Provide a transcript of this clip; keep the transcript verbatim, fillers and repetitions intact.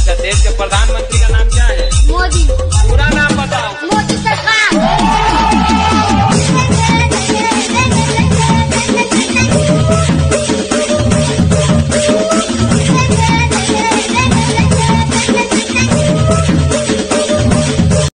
अच्छा, देश के प्रधानमंत्री का नाम क्या है? मोदी। पूरा नाम बताओ। मोदी।